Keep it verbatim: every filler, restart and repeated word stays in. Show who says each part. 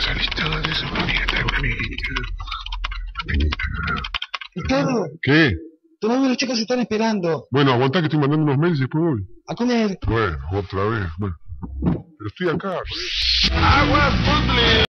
Speaker 1: saliste de esa manera,
Speaker 2: Ricardo,
Speaker 1: ¿qué?
Speaker 2: tu novio y los chicos se están esperando.
Speaker 1: Bueno, aguantá que estoy mandando unos mails y después voy.
Speaker 2: A comer.
Speaker 1: Bueno, otra vez. Bueno, pero estoy acá.
Speaker 3: Aguas, Putli.